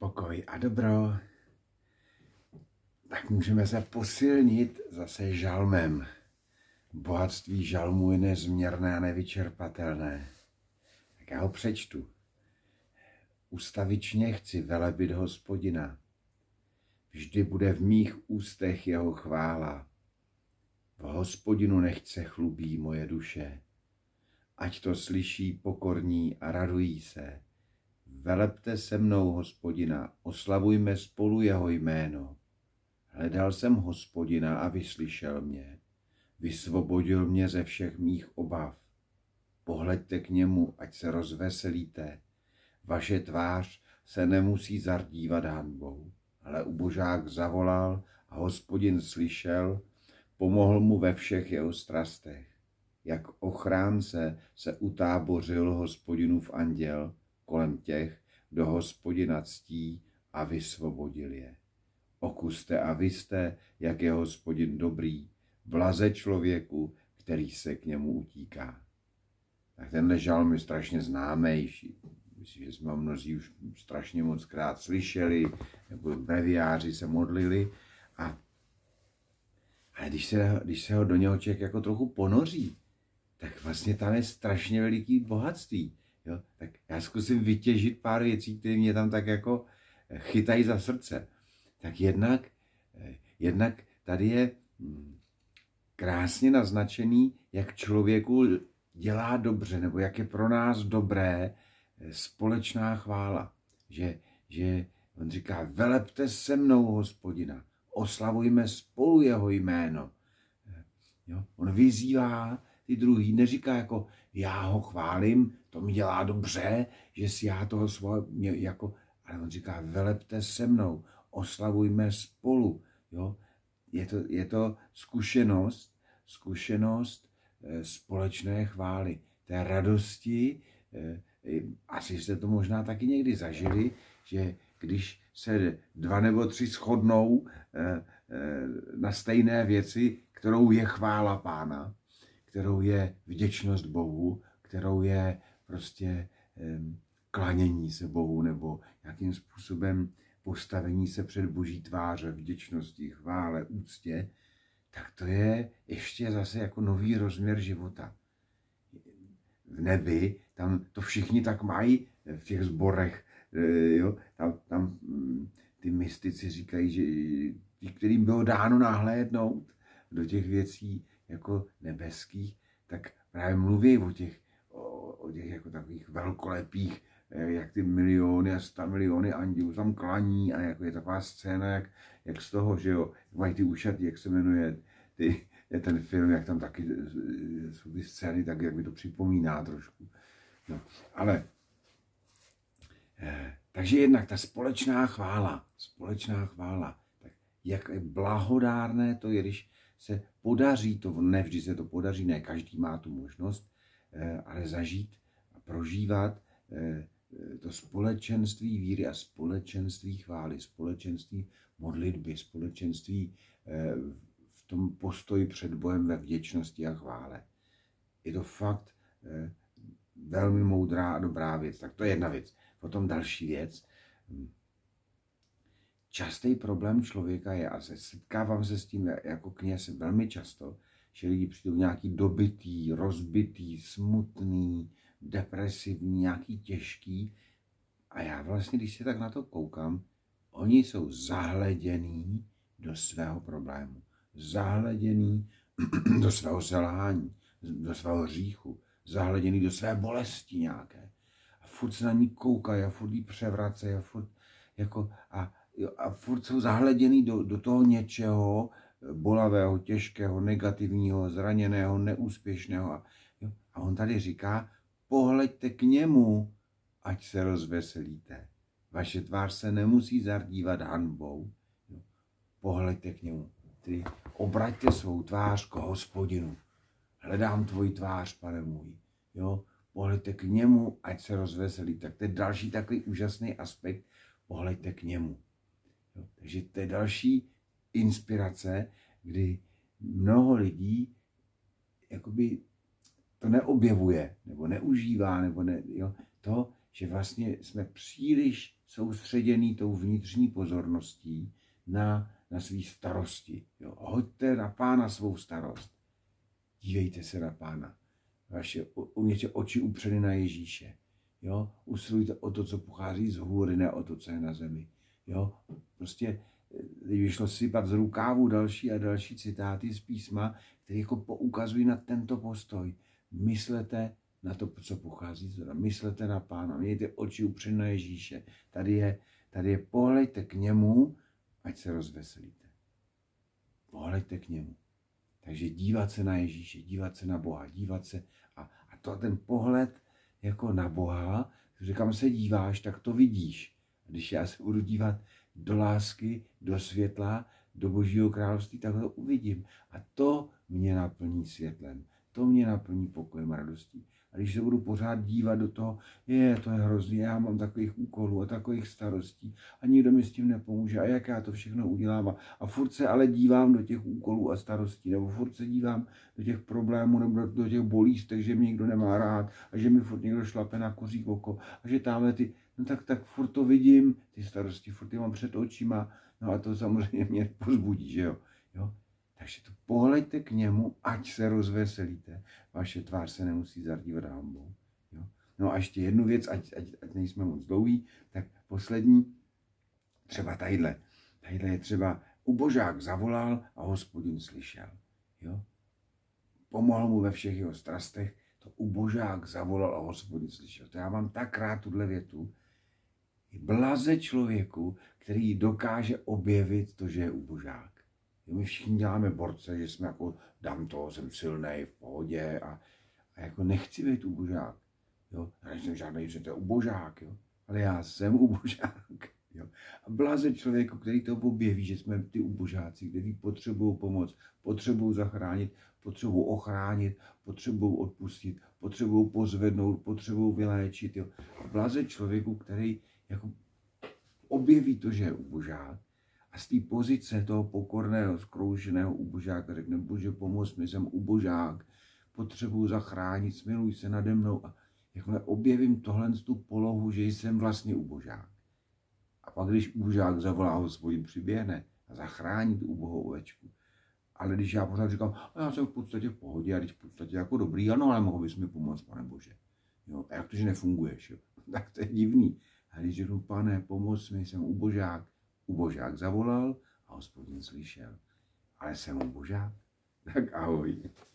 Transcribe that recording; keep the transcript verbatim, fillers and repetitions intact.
pokoj a dobro, tak můžeme se posilnit zase žalmem. Bohatství žalmu je nezměrné a nevyčerpatelné. Tak já ho přečtu. Ustavičně chci velebit Hospodina. Vždy bude v mých ústech jeho chvála. V Hospodinu nechť se chlubí moje duše. Ať to slyší pokorní a radují se. Velepte se mnou Hospodina, oslavujme spolu jeho jméno. Hledal jsem Hospodina a vyslyšel mě. Vysvobodil mě ze všech mých obav. Pohleďte k němu, ať se rozveselíte. Vaše tvář se nemusí zardívat hanbou. Ale ubožák zavolal a Hospodin slyšel, pomohl mu ve všech jeho strastech. Jak ochránce se utábořil Hospodinův anděl kolem těch, kdo Hospodina ctí, a vysvobodil je. Okuste a vyste, jak je Hospodin dobrý, blaze člověku, který se k němu utíká. Tak tenhle žalm je strašně známejší. Myslím, že jsme ho mnozí už strašně moc krát slyšeli, nebo breviáři se modlili. A, ale když se, když se ho do něho člověk jako trochu ponoří, tak vlastně tam je strašně veliký bohatství. Jo? Tak já zkusím vytěžit pár věcí, které mě tam tak jako chytají za srdce. Tak jednak, jednak tady je krásně naznačený, jak člověku dělá dobře, nebo jak je pro nás dobré společná chvála. Že, že on říká, velepte se mnou Hospodina, oslavujme spolu jeho jméno. Jo? On vyzývá ty druhý, neříká jako, já ho chválím, to mi dělá dobře, že si já toho svého, jako, ale on říká, velepte se mnou, oslavujme spolu. Jo? Je to, je to zkušenost, zkušenost e, společné chvály, té radosti. E, asi jste to možná taky někdy zažili, že když se dva nebo tři shodnou e, e, na stejné věci, kterou je chvála Pána, kterou je vděčnost Bohu, kterou je prostě e, klanění se Bohu nebo nějakým způsobem postavení se před Boží tváře, vděčnosti, chvále, úctě, tak to je ještě zase jako nový rozměr života. V nebi, tam to všichni tak mají v těch sborech, jo? Tam, tam ty mystici říkají, že tí, kterým bylo dáno nahlédnout do těch věcí jako nebeských, tak právě mluví o těch, o, o těch jako takových velkolepých, jak ty miliony a sta miliony andělů tam klaní a jako je taková scéna, jak, jak z toho, že jo, jak mají ty ušatý, jak se jmenuje ty, je ten film, jak tam taky jsou ty scény, tak jak mi to připomíná trošku. No, ale, eh, takže jednak ta společná chvála, společná chvála, tak jak blahodárné to je, když se podaří, to nevždy se to podaří, ne každý má tu možnost, eh, ale zažít a prožívat eh, to společenství víry a společenství chvály, společenství modlitby, společenství v tom postoji před Bohem ve vděčnosti a chvále. Je to fakt velmi moudrá a dobrá věc. Tak to je jedna věc. Potom další věc. Častý problém člověka je, a setkávám se s tím jako kněz velmi často, že lidi přijdou nějaký dobitý, rozbitý, smutný, depresivní, nějaký těžký. A já vlastně, když se tak na to koukám, oni jsou zahledění do svého problému. Zahledění do svého selhání, do svého hříchu. Zahledění do své bolesti nějaké. A furt se na ní koukají a furt jí převracejí a furt, jako, a, a furt jsou zahledění do, do toho něčeho bolavého, těžkého, negativního, zraněného, neúspěšného. A, jo, a on tady říká, pohleďte k němu, ať se rozveselíte. Vaše tvář se nemusí zardívat hanbou. Jo. Pohleďte k němu. Tedy obraťte svou tvář k Hospodinu. Hledám tvoji tvář, Pane můj. Jo. Pohleďte k němu, ať se rozveselíte. Tak to je další takový úžasný aspekt. Pohleďte k němu. Jo. Takže to je další inspirace, kdy mnoho lidí jakoby to neobjevuje, nebo neužívá, nebo ne, jo, to, že vlastně jsme příliš soustředění tou vnitřní pozorností na, na svý starosti. Jo. Hoďte na Pána svou starost. Dívejte se na Pána. Vaše, umějte oči upřeny na Ježíše. Jo. Usilujte o to, co pochází z hůry, ne o to, co je na zemi. Jo. Prostě vyšlo sypat z rukávu další a další citáty z písma, které jako poukazují na tento postoj. Myslete na to, co pochází z hora. Myslete na Pána. Mějte oči upřeny na Ježíše. Tady je, tady je pohleďte k němu, ať se rozveselíte. Pohleďte k němu. Takže dívat se na Ježíše, dívat se na Boha, dívat se a, a to ten pohled jako na Boha, že kam se díváš, tak to vidíš. A když já se budu dívat do lásky, do světla, do Božího království, tak to uvidím. A to mě naplní světlem, to mě naplní pokojem a radostí. A když se budu pořád dívat do toho, je, to je hrozný, já mám takových úkolů a takových starostí a nikdo mi s tím nepomůže a jak já to všechno udělám a, a furt se ale dívám do těch úkolů a starostí, nebo furt se dívám do těch problémů nebo do těch bolístek, že mě někdo nemá rád a že mi furt někdo šlape na koří oko a že tamhle ty, no tak, tak furt to vidím, ty starosti, furt je mám před očima, no a to samozřejmě mě pozbudí, že jo, jo. Takže to pohleďte k němu, ať se rozveselíte. Vaše tvář se nemusí zardívat hanbou. Jo? No a ještě jednu věc, ať, ať, ať nejsme moc dlouhý, tak poslední, třeba tadyhle. Tadyhle je třeba, ubožák zavolal a Hospodin slyšel. Jo? Pomohl mu ve všech jeho strastech, to ubožák zavolal a Hospodin slyšel. To já mám tak rád tuhle větu. Blaze člověku, který dokáže objevit to, že je ubožák. My všichni děláme borce, že jsme jako, dám to, jsem silnej, v pohodě a, a jako nechci být ubožák. Jo? Já nejsem žádný, že to je ubožák, jo? Ale já jsem ubožák. Jo? A blaze člověku, který to objeví, že jsme ty ubožáci, kteří potřebují pomoc, potřebují zachránit, potřebují ochránit, potřebují odpustit, potřebují pozvednout, potřebují vyléčit. Jo? A blaze člověku, který jako objeví to, že je ubožák. A z té pozice toho pokorného, zkroušeného ubožáka řekne, Bože, pomoz mi, jsem ubožák, potřebuji zachránit, smiluj se nade mnou. A jakmile objevím tohle tu polohu, že jsem vlastně ubožák. A pak, když ubožák zavolá, Hospodin přiběhne a zachrání tu ubohou ovečku. Ale když já pořád říkám, a já jsem v podstatě v pohodě, a když v podstatě jako dobrý, ano, ale mohl bys mi pomoct, Pane Bože. Jo, a jak to, že nefunguješ, jo? Tak to je divný. A když řeknu, Pane, pomoz mi, jsem ubožák, ubožák zavolal a Hospodin slyšel. Ale jsem ubožák? Tak ahoj.